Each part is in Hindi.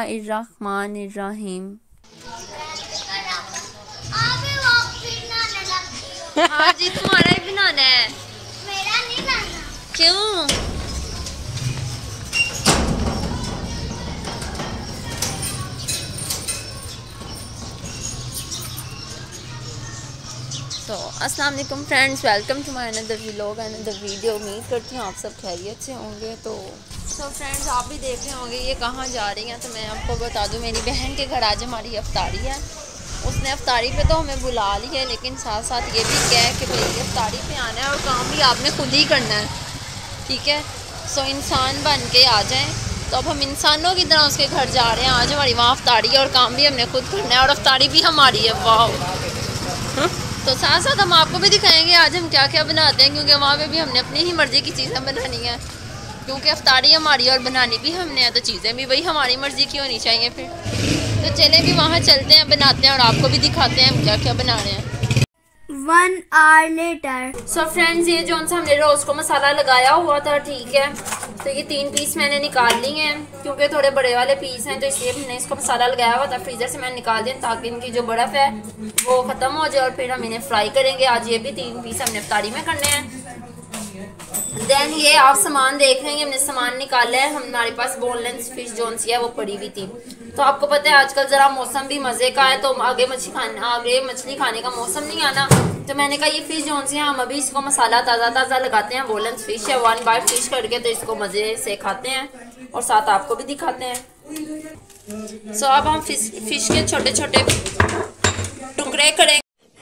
बिस्मिल्लाहिर्रहमानिर्रहीम। हाँ जी, तुम्हारा ही बनाना है। मेरा नहीं लाना। क्यों? तो अस्सलाम वालेकुम friends, welcome to my another vlog and another video. उम्मीद करती हूँ आप सब खैरियत से होंगे। तो फ्रेंड्स, आप भी देख रहे होंगे ये कहाँ जा रही हैं। तो मैं आपको बता दूँ, मेरी बहन के घर आज हमारी अफ्तारी है। उसने अफ्तारी पे तो हमें बुला ली है, लेकिन साथ साथ ये भी कह कि भाई अफ्तारी पे आना है और काम भी आपने खुद ही करना है, ठीक है। सो इंसान बन के आ जाएँ। तो अब हम इंसानों की तरह उसके घर जा रहे हैं। आज हमारी वहाँ अफ्तारी है और काम भी हमने खुद करना है और अफ्तारी भी हमारी है। वाह। तो साथ साथ हम आपको भी दिखाएंगे आज हम क्या क्या बनाते हैं, क्योंकि वहाँ पे भी हमने अपनी ही मर्ज़ी की चीज़ें बनानी है, क्योंकि अफ्तारी हमारी और बनानी भी हमने है। तो चीज़ें भी वही हमारी मर्ज़ी की होनी चाहिए फिर। तो चले भी वहाँ चलते हैं, बनाते हैं और आपको भी दिखाते हैं हम क्या क्या बना रहे हैं। 1 hour later। सो फ्रेंड्स, ये जो हमने रोज़ को मसाला लगाया हुआ था, ठीक है। तो ये 3 पीस मैंने निकाल लिए हैं, क्योंकि थोड़े बड़े वाले पीस हैं, तो इसलिए मैंने इसको मसाला लगाया हुआ था। फ्रीज़र से मैंने निकाल दिया ताकि इनकी जो बर्फ़ है वो ख़त्म हो जाए और फिर हम इन्हें फ्राई करेंगे। आज ये भी 3 पीस हमने अफ्तारी में करने हैं। देन ये आप सामान देख रहे हैं, हमने सामान निकाला है। हमारे पास बोनलेस फिश जोन सी है वो पड़ी हुई थी। तो आपको पता है आजकल ज़रा मौसम भी मज़े का है, तो आगे मछली खाने का मौसम नहीं आना। तो मैंने कहा ये फिश जोन सी है, हम अभी इसको मसाला ताज़ा ताज़ा लगाते हैं। बोनलेस फिश है, 1 बाइट फिश करके, तो इसको मज़े से खाते हैं और साथ आपको भी दिखाते हैं। सो अब हम फिश के छोटे छोटे टुकड़े करेंगे।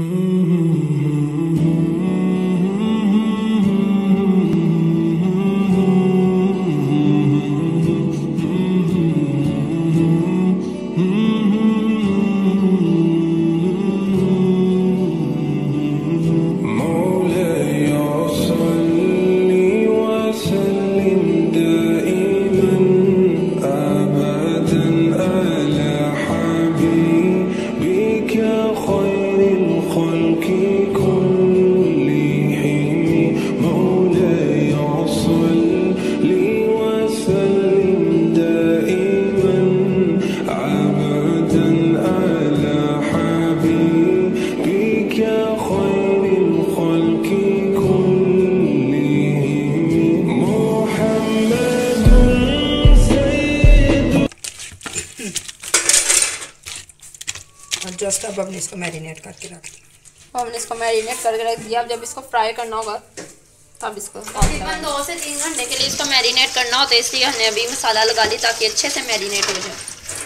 जस्ट अब हमने इसको मैरिनेट करके रख दिया। हमने इसको मैरिनेट करके रख दिया। अब जब इसको फ्राई करना होगा तब इसको तकरीबन 2 से 3 घंटे के लिए इसको मैरिनेट करना होता है, इसलिए हमने अभी मसाला लगा ली ताकि अच्छे से मैरिनेट हो जाए।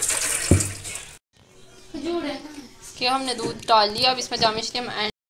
कि हमने दूध डाल दिया, अब इसमें जामिश के हम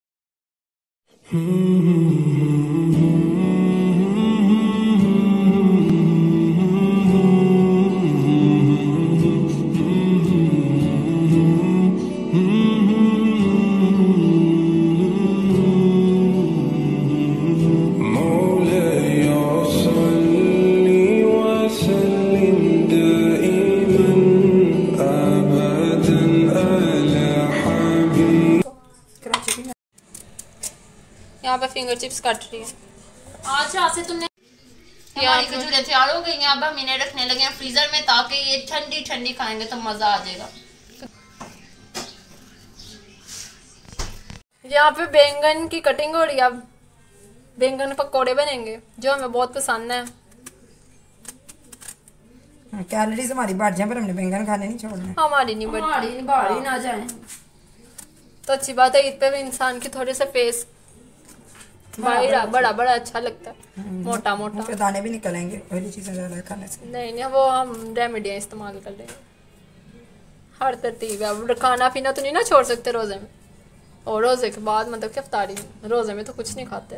यहाँ पे फिंगर चिप्स काट रही है। अच्छा से तुमने हमारी खजूरें तैयार हो गई हैं। अब हम इन्हें रखने लगे हैं फ्रीजर में, ताकि ये ठंडी ठंडी खाएंगे तो मज़ा आ जाएगा। यहाँ पे बैंगन की कटिंग हो रही है। अब बैंगन पकौड़े बनेंगे जो हमें बहुत पसंद है। कैलोरीज हमारी बढ़ जाए पर हमने बैंगन खाने नहीं छोड़ना। हमारी नहीं बढ़ती, बाहर ना जाए तो अच्छी बात है। ईद पे भी इंसान की थोड़े से फेस बड़ा बड़ा अच्छा लगता है, मोटा मोटा। फिर दाने भी निकलेंगे पहली चीजें ज़्यादा खाने से। नहीं, वो हम रेमेडियाँ इस्तेमाल कर लेंगे। हर तरतीब है। अब खाना पीना तो नहीं ना छोड़ सकते रोज़े में, और रोज़े के बाद मतलब कि अफ्तारी में। रोज़े में तो कुछ नहीं खाते।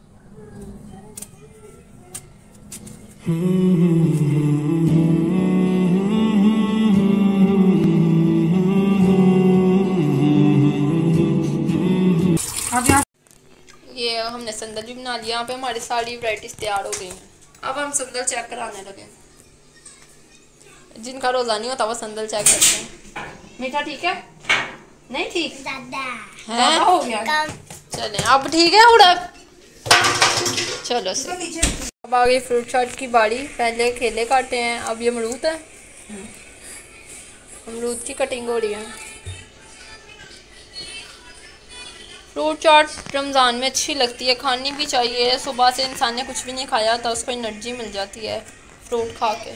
ये हमने संदल भी बना लिया। यहाँ पे हमारी सारी वैराइटीज तैयार हो गई हैं। अब हम संदल चेक कराने लगे। जिनका रोज़ा नहीं होता वो संदल चेक करते हैं। मीठा ठीक है? नहीं ठीक है? हो गया। चलें अब ठीक है उड़ा। चलो से अब आ गई फ्रूट चाट की बारी। पहले केले काटे हैं, अब ये अमरूद है। अमरूद की कटिंग हो रही है। फ्रूट चाट रमज़ान में अच्छी लगती है, खानी भी चाहिए। सुबह से इंसान ने कुछ भी नहीं खाया तो उसको एनर्जी मिल जाती है फ्रूट खा के।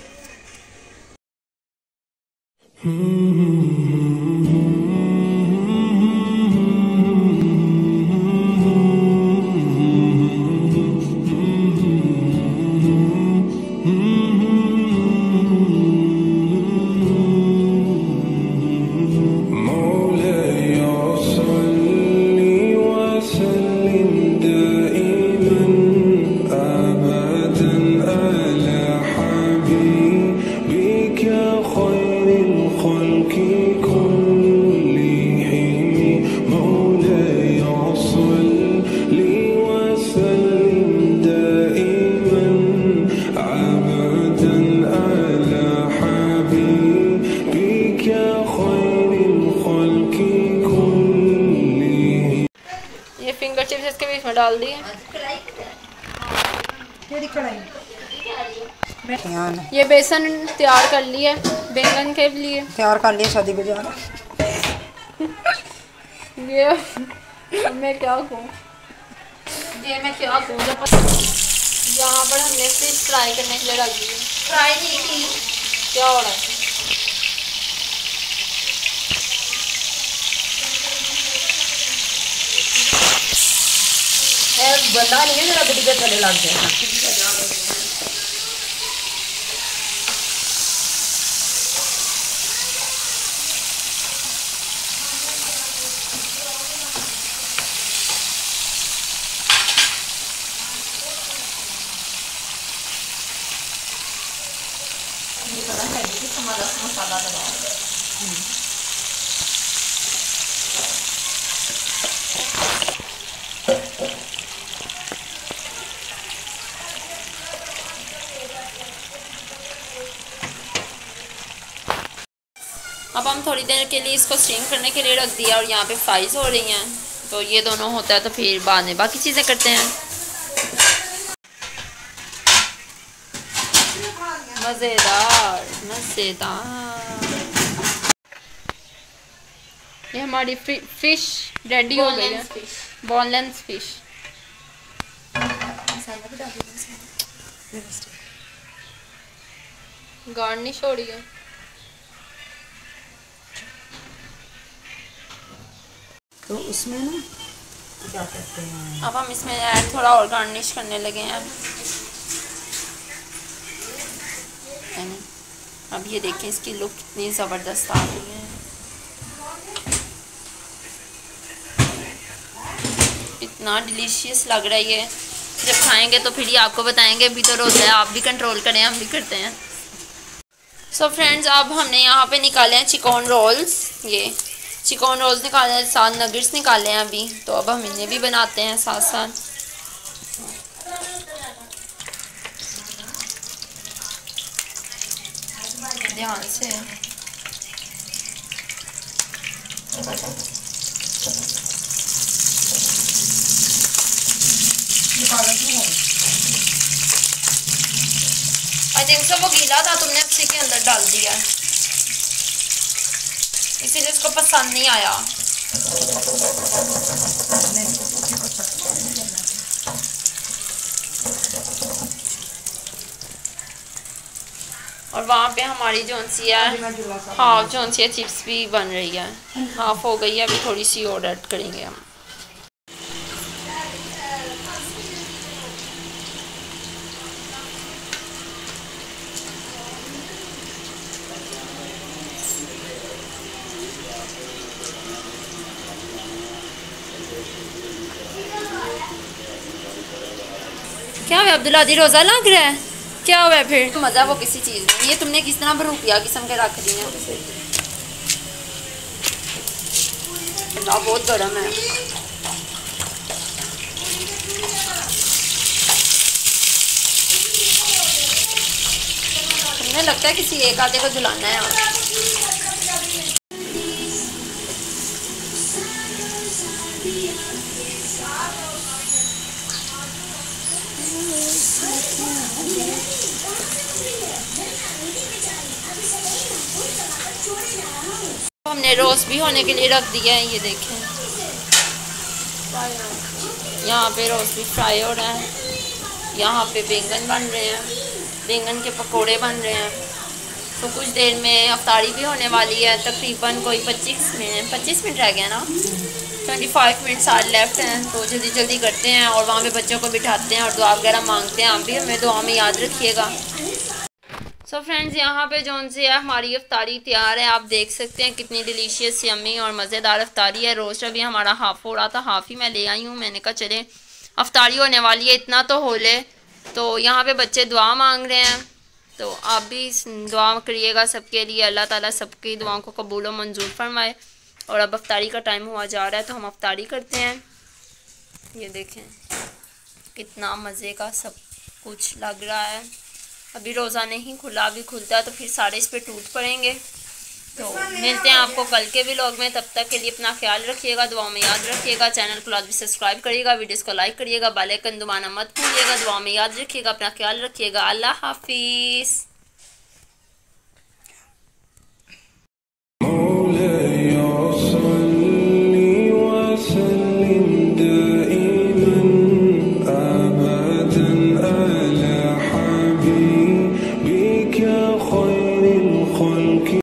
फिंगर चिप्स इसके बीच में डाल दिए। ये बेसन तैयार कर लिए बैंगन के लिए, तैयार कर लिए शादी बाजार। ये मैं क्या कहूँ, यहाँ पर हमने फिश फ्राई करने के लिए रख दी। फ्राई नहीं की, क्या हो रहा है? बंदा नहीं है, मेरा बिल्ली के थले लग गया। मसाला लगाओ। अब हम थोड़ी देर के लिए इसको स्टीम करने के लिए रख दिया और यहाँ पे फ्राइज हो रही हैं, तो ये दोनों होता है तो फिर बाद में बाकी चीज़ें करते हैं। मज़ेदार मज़ेदार। ये हमारी फिश रेडी हो गई है, बोनलेस फिश। गार्निश हो रही है। तो उसमें ना क्या करते हैं, अब हम इसमें ऐड थोड़ा और गार्निश करने लगे हैं। अब ये देखें इसकी लुक कितनी ज़बरदस्त आ रही है, इतना डिलीशियस लग रहा है ये। जब खाएंगे तो फिर ही आपको बताएंगे। अभी तो रोज़ा है, आप भी कंट्रोल करें, हम भी करते हैं। सो फ्रेंड्स, अब हमने यहाँ पे निकाले हैं चिकन रोल्स। ये चिकन रोल्स निकाले हैं, साथ नगेट्स निकाले हैं अभी, तो अब हम इन्हें भी बनाते हैं साथ साथ। ध्यान से आई थिंक सो वो गीला था, तुमने उसी के अंदर डाल दिया, इसीलिए उसको पसंद नहीं आया। और वहाँ पे हमारी जोन सी है हाफ जोन सी चिप्स भी बन रही है, हाफ हो गई है, अभी थोड़ी सी और ऐड करेंगे हम। क्या हुआ अब्दुल्ला दी, रोज़ा लग रहा है? क्या हुआ है फिर? मज़ा वो किसी चीज़ में, ये तुमने किस तरह भरूपिया किस्म के रख दिए हैं। बहुत गर्म है। तुम्हें लगता है किसी एक आधे को जलाना है। हमने रोस्ट भी होने के लिए रख दिया है। ये देखें यहाँ पे रोस्ट भी फ्राई हो रहा है, यहाँ पे बैंगन बन रहे हैं, बैंगन के पकोड़े बन रहे हैं। तो कुछ देर में अफ्तारी भी होने वाली है, तकरीबन कोई 25 मिनट रह गया ना, 25 मिनट्स आज लेफ्ट हैं। तो जल्दी जल्दी करते हैं और वहाँ पे बच्चों को बिठाते हैं और दुआ वगैरह मांगते हैं। आप भी हमें दुआ में याद रखिएगा। सो फ्रेंड्स, यहाँ पे जौन से है हमारी अफ्तारी तैयार है। आप देख सकते हैं कितनी डिलीशियस यम्मी और मज़ेदार अफ्तारी है। रोस्ट अभी हमारा हाफ़ हो रहा था, हाफ़ ही मैं ले आई हूँ। मैंने कहा चले अफ्तारी होने वाली है, इतना तो हो ले। तो यहाँ पे बच्चे दुआ मांग रहे हैं, तो आप भी दुआ करिएगा सबके लिए। अल्लाह ताला सबकी दुआओं को कबूल और मंजूर फरमाए। और अब अफ्तारी का टाइम हुआ जा रहा है, तो हम अफ्तारी करते हैं। ये देखें कितना मज़े का सब कुछ लग रहा है। अभी रोज़ा नहीं खुला, अभी खुलता है तो फिर सारे इस पे टूट पड़ेंगे। तो मिलते हैं आपको कल के व्लॉग में। तब तक के लिए अपना ख्याल रखिएगा, दुआ में याद रखिएगा। चैनल को लाजमी सब्सक्राइब करिएगा, वीडियोस को लाइक करिएगा, बेल आइकन दबाना मत भूलिएगा। दुआ में याद रखिएगा, अपना ख्याल रखिएगा। अल्लाह हाफिज़।